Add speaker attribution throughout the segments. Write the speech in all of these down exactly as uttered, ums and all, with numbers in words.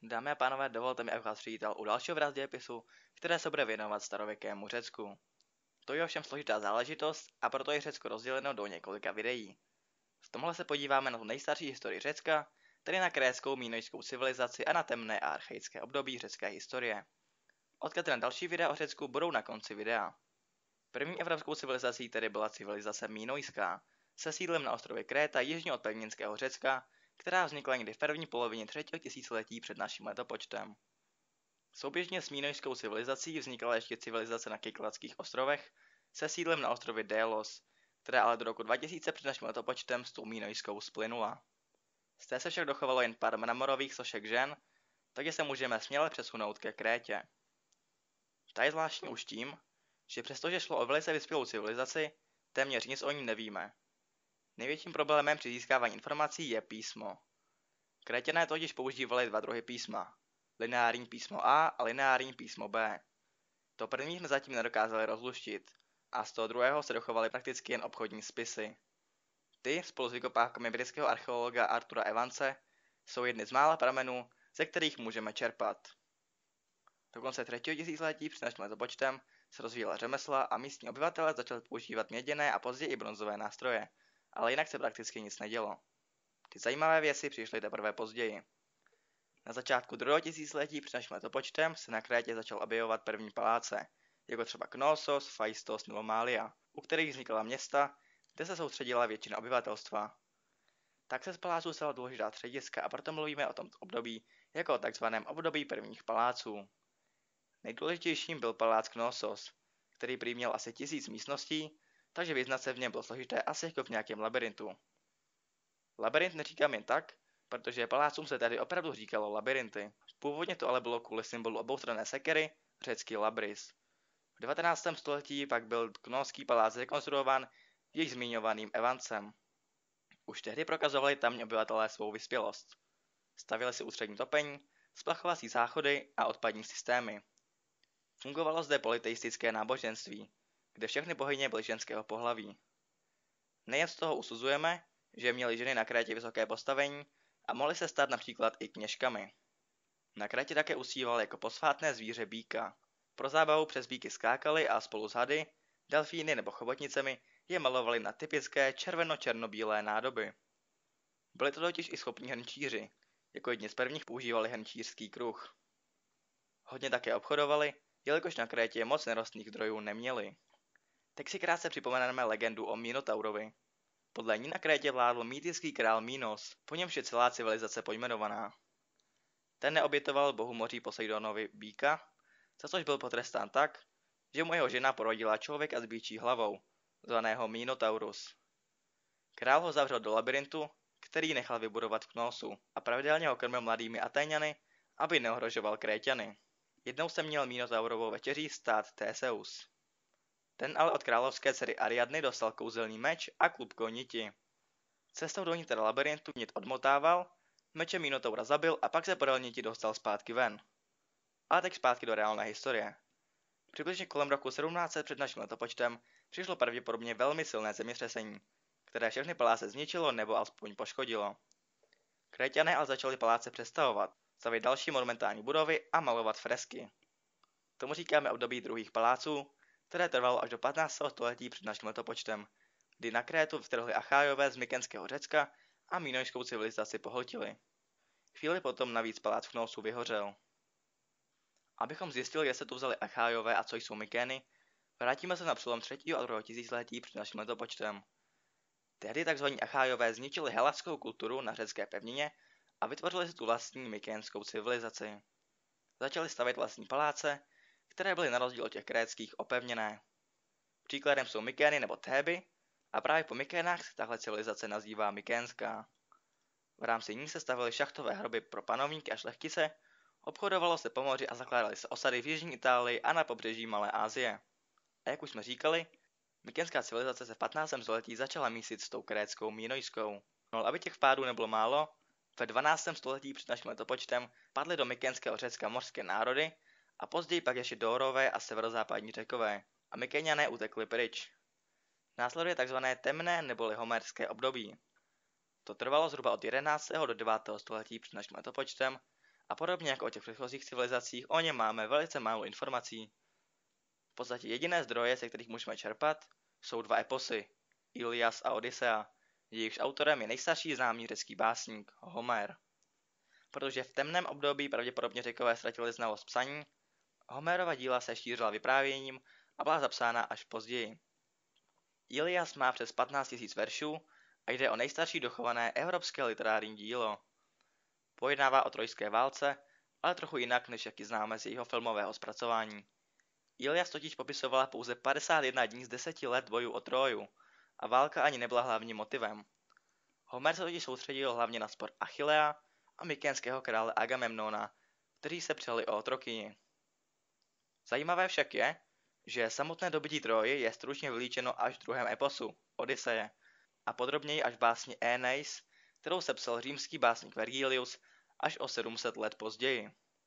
Speaker 1: Dámy a pánové, dovolte mi, abych vás přivítal u dalšího v dějepisu, které se bude věnovat starověkému Řecku. To je ovšem složitá záležitost a proto je Řecko rozděleno do několika videí. V tomhle se podíváme na tu nejstarší historii Řecka, tedy na krétskou mínojskou civilizaci a na temné a archaické období řecké historie. Odkazy na další videa o Řecku budou na konci videa. První evropskou civilizací tedy byla civilizace mínojská, se sídlem na ostrově Kréta jižně od pevninského Řecka, která vznikla někdy v první polovině třetího tisíciletí před naším letopočtem. Souběžně s mínojskou civilizací vznikla ještě civilizace na Kykladských ostrovech se sídlem na ostrově Délos, která ale do roku dva tisíce před naším letopočtem s tou mínojskou splynula. Z té se však dochovalo jen pár mramorových sošek žen, takže se můžeme směle přesunout ke Krétě. Ta je zvláštní už tím, že přestože šlo o velice vyspělou civilizaci, téměř nic o ní nevíme. Největším problémem při získávání informací je písmo. Kréťané totiž používali dva druhy písma, lineární písmo A a lineární písmo B. To první jsme zatím nedokázali rozluštit, a z toho druhého se dochovaly prakticky jen obchodní spisy. Ty, spolu s vykopávkami britského archeologa Artura Evanse, jsou jedny z mála pramenů, ze kterých můžeme čerpat. Do konce třetího tisíciletí před naším letopočtem se rozvíjela řemesla a místní obyvatelé začali používat měděné a později i bronzové nástroje, ale jinak se prakticky nic nedělo. Ty zajímavé věci přišly teprve později. Na začátku druhého tisíciletí před naším letopočtem se na Krétě začal objevovat první paláce, jako třeba Knossos, Phaistos nebo Mália, u kterých vznikala města, kde se soustředila většina obyvatelstva. Tak se z paláců stala důležitá střediska a proto mluvíme o tomto období jako o takzvaném období prvních paláců. Nejdůležitějším byl palác Knossos, který prý měl asi tisíc místností, takže vyznat se v něm bylo složité asi jako v nějakém labirintu. Labirint neříkám jen tak, protože palácům se tady opravdu říkalo labirinty. Původně to ale bylo kvůli symbolu oboustranné sekery, řecký labris. V devatenáctém století pak byl Knosský palác rekonstruován již zmiňovaným Evansem. Už tehdy prokazovali tamní obyvatelé svou vyspělost. Stavěli si ústřední topení, splachovací záchody a odpadní systémy. Fungovalo zde polyteistické náboženství, kde všechny bohyně byly ženského pohlaví. Nejen z toho usuzujeme, že měly ženy na Krétě vysoké postavení a mohly se stát například i kněžkami. Na Krétě také usíval jako posvátné zvíře býka. Pro zábavu přes býky skákali a spolu s hady, delfíny nebo chobotnicemi je malovali na typické červeno-černobílé nádoby. Byli to totiž i schopní hrnčíři, jako jedni z prvních používali hrnčířský kruh. Hodně také obchodovali, jelikož na Krétě moc nerostných zdrojů neměli. Tak si krátce připomeneme legendu o Minotaurovi. Podle ní na Krétě vládl mýtický král Minos, po němž je celá civilizace pojmenovaná. Ten neobětoval bohu moří Poseidonovi býka, za což byl potrestán tak, že mu jeho žena porodila člověka s býčí hlavou, zvaného Minotaurus. Král ho zavřel do labirintu, který nechal vybudovat v Knossu a pravidelně ho krmil mladými Atéňany, aby neohrožoval Kréťany. Jednou se měl Minotaurovou večeří stát Theseus. Ten ale od královské dcery Ariadny dostal kouzelný meč a klubkou niti. Cestou do nitra labirintu nit odmotával, meče Minotaura zabil a pak se podél niti dostal zpátky ven. Ale teď zpátky do reálné historie. Přibližně kolem roku sedmnáct set před naším letopočtem přišlo pravděpodobně velmi silné zemětřesení, které všechny paláce zničilo nebo alespoň poškodilo. Kréťané ale začali paláce přestavovat, stavět další monumentální budovy a malovat fresky. Tomu říkáme období druhých paláců, které trvalo až do patnáctého století před naším letopočtem, kdy na Krétu vtrhli Achájové z mykenského Řecka a mínojskou civilizaci pohltili. Chvíli potom navíc palác v Knossu vyhořel. Abychom zjistili, kde se tu vzali Achájové a co jsou Mykény, vrátíme se na přelom třetího a druhého tisíciletí před naším letopočtem. Tehdy tzv. Achájové zničili heladskou kulturu na řecké pevnině a vytvořili si tu vlastní mykénskou civilizaci. Začali stavět vlastní paláce, které byly na rozdíl od těch krétských opevněné. Příkladem jsou Mykény nebo Théby a právě po Mykénách se tahle civilizace nazývá mykénská. V rámci ní se stavily šachtové hroby pro panovníky a šlechtice, obchodovalo se po moři a zakládaly se osady v jižní Itálii a na pobřeží Malé Asie. A jak už jsme říkali, mykenská civilizace se v patnáctém století začala mísit s tou krétskou mínojskou. No ale aby těch vpádů nebylo málo, ve dvanáctém století před naším letopočtem padly do mykenského Řecka mořské národy a později pak ještě Dórové a severozápadní Řekové a Mykéňané utekli pryč. Následuje tzv. Temné neboli homerské období. To trvalo zhruba od jedenáctého do devátého století před naším letopočtem A podobně jako o těch předchozích civilizacích, o něm máme velice málo informací. V podstatě jediné zdroje, ze kterých můžeme čerpat, jsou dva eposy, Ilias a Odyssea, jejichž autorem je nejstarší známý řecký básník, Homer. Protože v temném období pravděpodobně Řekové ztratili znalost psaní, Homerova díla se šířila vyprávěním a byla zapsána až později. Ilias má přes patnáct tisíc veršů a jde o nejstarší dochované evropské literární dílo. Pojednává o trojské válce, ale trochu jinak, než jak ji známe z jejího filmového zpracování. Ilias totiž popisovala pouze padesát jedna dní z deseti let bojů o Tróju a válka ani nebyla hlavním motivem. Homer se totiž soustředil hlavně na spor Achillea a mykénského krále Agamemnona, kteří se přeli o otrokyni. Zajímavé však je, že samotné dobytí Tróji je stručně vylíčeno až v druhém eposu, Odyseje, a podrobněji až v básni Aeneis, kterou sepsal římský básník Vergilius až o sedm set let později.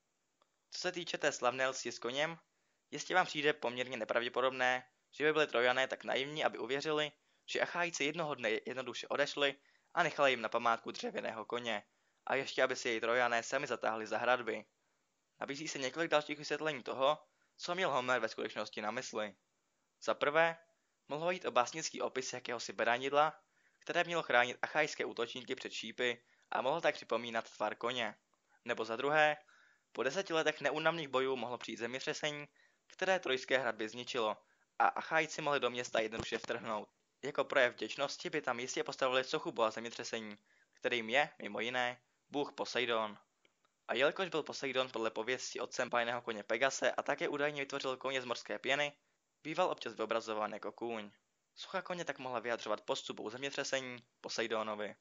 Speaker 1: Co se týče té slavné lsti s koněm, jistě vám přijde poměrně nepravděpodobné, že by byli Trojané tak naivní, aby uvěřili, že Achájci jednoho dne jednoduše odešli a nechali jim na památku dřevěného koně, a ještě aby si jej Trojané sami zatáhli za hradby. Nabízí se několik dalších vysvětlení toho, co měl Homer ve skutečnosti na mysli. Za prvé, mohlo jít o básnický opis jakéhosi beranidla, které mělo chránit achajské útočníky před šípy a mohlo tak připomínat tvar koně. Nebo za druhé, po deseti letech neúnavných bojů mohlo přijít zemětřesení, které trojské hradby zničilo, a Achajci mohli do města jednoduše vtrhnout. Jako projev vděčnosti by tam jistě postavili sochu boha zemětřesení, kterým je, mimo jiné, bůh Poseidon. A jelikož byl Poseidon podle pověsti otcem bájného koně Pegase a také údajně vytvořil koně z morské pěny, býval občas vyobrazován jako kůň. Socha koně tak mohla vyjadřovat postup bohu zemětřesení Poseidonovi.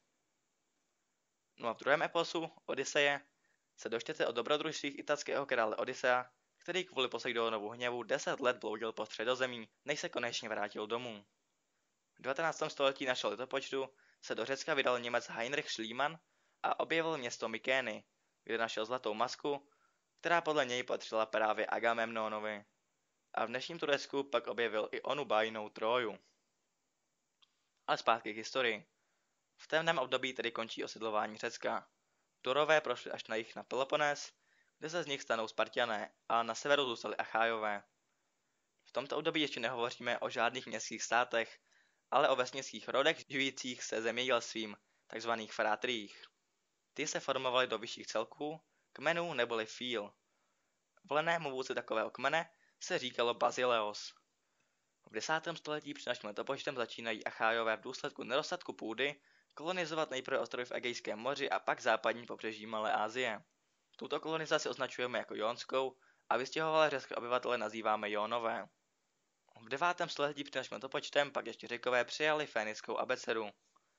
Speaker 1: No a v druhém eposu, Odyseje, se dočtete o dobrodružstvích italského krále Odyssea, který kvůli Poseidonovu hněvu deset let bloudil po středozemí, než se konečně vrátil domů. V devatenáctém století našeho letopočtu se do Řecka vydal Němec Heinrich Schliemann a objevil město Mykény, kde našel zlatou masku, která podle něj patřila právě Agamemnonovi. A v dnešním Turecku pak objevil i onu bájnou Tróju. Ale zpátky k historii. V temném období tedy končí osidlování Řecka. Turové prošli až na jih na Peloponés, kde se z nich stanou Spartané, a na severu zůstali Achájové. V tomto období ještě nehovoříme o žádných městských státech, ale o vesnických rodech živících se zemědělstvím, takzvaných fratriích. Ty se formovaly do vyšších celků, kmenů neboli fíl. Volenému vůdci takového kmene se říkalo Basileos. V desátém století před naším letopočtem začínají Achájové v důsledku nedostatku půdy kolonizovat nejprve ostrovy v Egejském moři a pak západní pobřeží Malé Asie. Tuto kolonizaci označujeme jako jónskou a vystěhovalé řecké obyvatele nazýváme Jónové. V devátém století před naším letopočtem pak ještě Řekové přijali fénickou abecedu.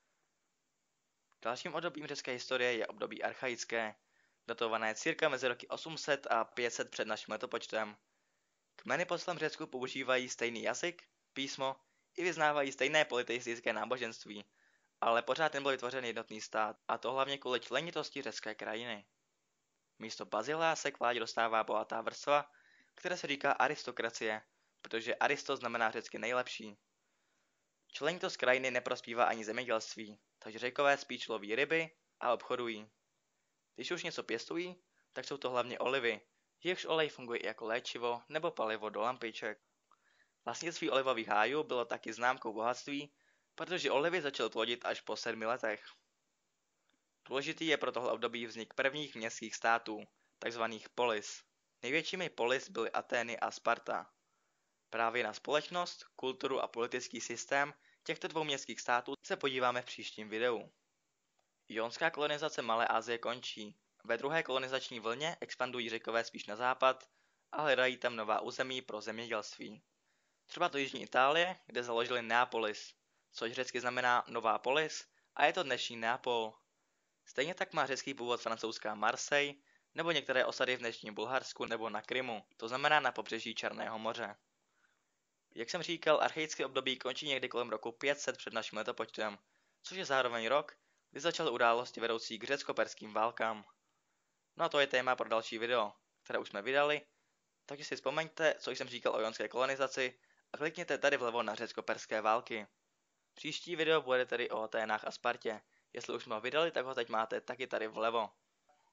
Speaker 1: Dalším obdobím řecké historie je období archaické, datované cirka mezi roky osm set a pět set před naším letopočtem. Kmeny po celém Řecku používají stejný jazyk, písmo i vyznávají stejné politeistické náboženství, ale pořád nebyl vytvořen jednotný stát, a to hlavně kvůli členitosti řecké krajiny. Místo Bazilea se k vládě dostává bohatá vrstva, které se říká aristokracie, protože aristo znamená řecky nejlepší. Členitost krajiny neprospívá ani zemědělství, takže Řekové spíš loví ryby a obchodují. Když už něco pěstují, tak jsou to hlavně olivy, jejichž olej funguje i jako léčivo nebo palivo do lampiček. Vlastnictví olivových hájů bylo taky známkou bohatství, protože olivy začaly plodit až po sedmi letech. Důležitý je pro tohle období vznik prvních městských států, takzvaných polis. Největšími polis byly Atény a Sparta. Právě na společnost, kulturu a politický systém těchto dvou městských států se podíváme v příštím videu. Jónská kolonizace Malé Asie končí. Ve druhé kolonizační vlně expandují Řekové spíš na západ a hledají tam nová území pro zemědělství. Třeba do jižní Itálie, kde založili Neapolis, což řecky znamená Nová Polis, a je to dnešní Neapol. Stejně tak má řecký původ francouzská Marseille nebo některé osady v dnešním Bulharsku nebo na Krymu, to znamená na pobřeží Černého moře. Jak jsem říkal, archaické období končí někdy kolem roku pět set před naším letopočtem, což je zároveň rok, kdy začaly události vedoucí k řecko-perským válkám. No a to je téma pro další video, které už jsme vydali, takže si vzpomeňte, co jsem říkal o jonské kolonizaci a klikněte tady vlevo na řecko-perské války. Příští video bude tedy o Aténách a Spartě. Jestli už jsme ho vydali, tak ho teď máte taky tady vlevo.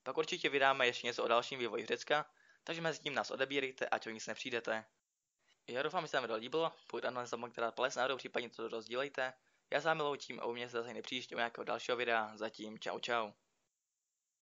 Speaker 1: Pak určitě vydáme ještě něco o dalším vývoji Řecka, takže mezi tím nás odebírejte, ať o nic nepřijdete. Já doufám, že se vám video líbilo, pokud ano, nezapomeňte dát palec nahoru, případně to rozdílejte. Já s vámi loučím a u mě se zase nepříště u nějakého dalšího videa, zatím čau čau.